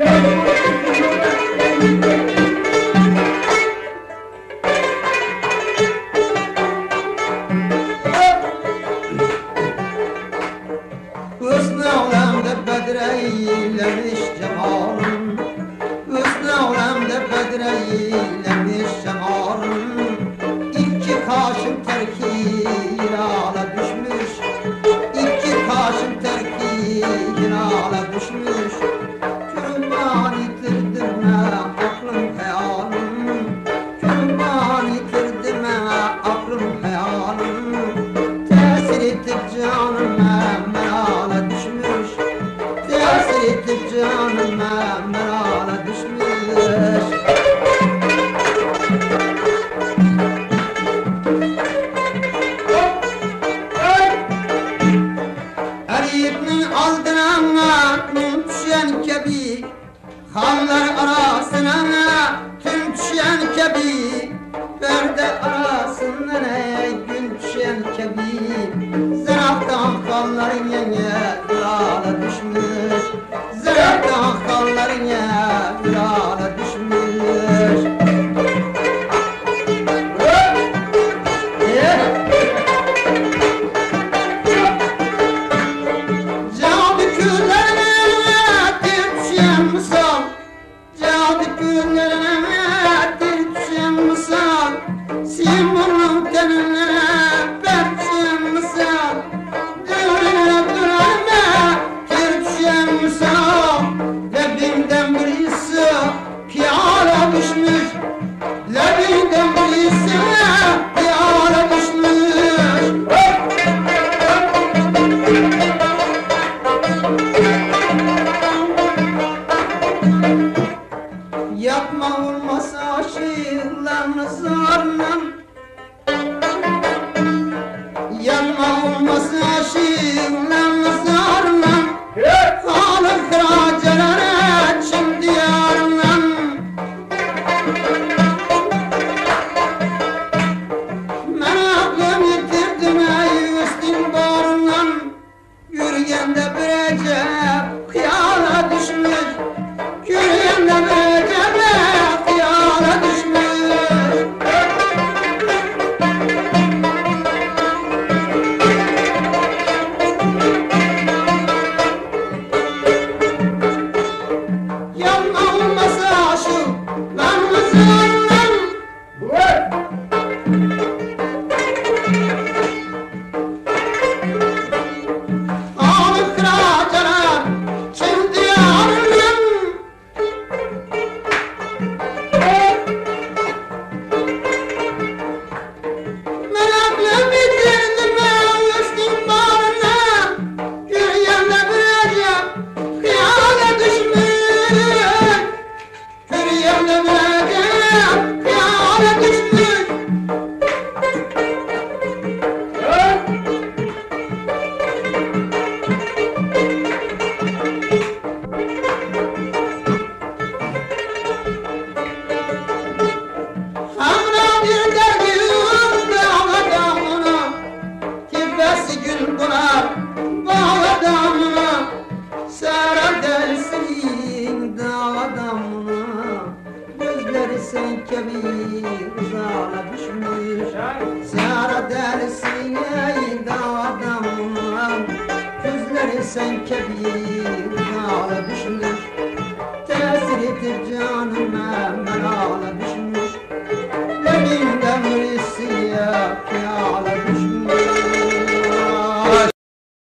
Hüsnü alemde bedreylemiş cemalım, hüsnü alemde bedreylemiş cemalım. İki kaşın terki yinala düşmüş, iki kaşın terki yinala düşmüş. Kurban yitirdim aklım hayalim, kurban yitirdim aklım hayalim. Tesir etip canıma merala düşmüş, tesir etip canıma merala düşmüş. Eriyipnin aldına tüm düşen kebi, hallar arasına tüm düşen kebi, perde arasından gün düşen kebi. Zıraftan halların yenge virala düşmüş, zıraftan halların yenge virala düşmüş. Cadı küllerine düşen misal, cadı küllerine düşen misal, simurun tenine düşen misal, dönüne döneme düşen misal. Lebimden birisi piyala düşmüş, lebimden birisi piyala düşmüş. Yapma olmasa aşıklarını zarla, yapma olmasa aşıklarını zarla. Halı kıracalara çim diyarla. Ben aklım yitirdim ey üstün bağrından, yürüyende bir ecep kıyala düşmüş, yürüyende bir ecep kıyala düşmüş. Yanma olmasa aşıklarımızın ağlı kıracalar çim diyarından. Ben aklım yitirdim üstün bağrına, yürüyende bir ecep kıyala düşmüş, yürüyende bir ecep kıyala düşmüş. Hamra bir dergin dağla damına, tepesi gün konar bağla damına. Sara dersin dağla damına, gözleri sen kebi uzağla düşmüş. Sara dersin ey dağla damına, gözleri sen kebi uzağla düşmüş. Tesir edip canıma